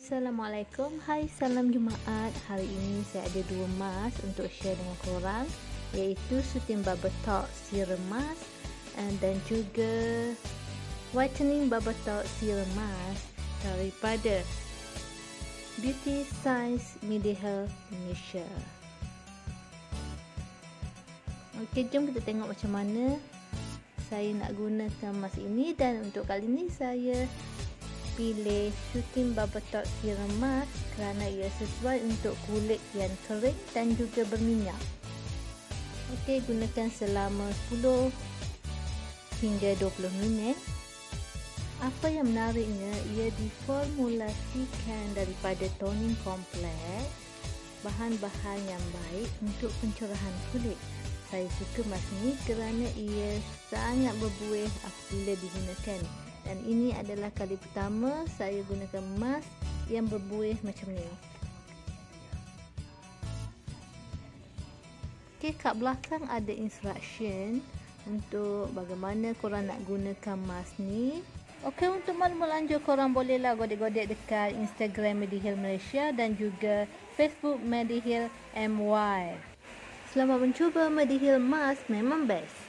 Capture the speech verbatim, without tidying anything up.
Assalamualaikum, hai salam Jumaat. Hari ini saya ada dua mask untuk share dengan korang, iaitu Sutin Bubble Talk Serum Mask dan juga Whitening Bubble Talk Serum Mask daripada Beauty Science Mediheal Indonesia. Okey, jom kita tengok macam mana saya nak gunakan mask ini. Dan untuk kali ini saya pilih Sutin Bubble Talk Serum Mask kerana ia sesuai untuk kulit yang kering dan juga berminyak. Okey, gunakan selama sepuluh hingga dua puluh minit. Apa yang menariknya, ia diformulasikan daripada toning kompleks, bahan-bahan yang baik untuk pencerahan kulit. Saya suka mask ini kerana ia sangat berbuih apabila digunakan. Dan ini adalah kali pertama saya gunakan mask yang berbuih macam ni. Okey, kat belakang ada instruction untuk bagaimana korang nak gunakan mask ni. Okey, untuk maklumat lanjut korang bolehlah godek-godek dekat Instagram Mediheal Malaysia dan juga Facebook Mediheal M Y. Selamat mencuba, Mediheal Mask memang best.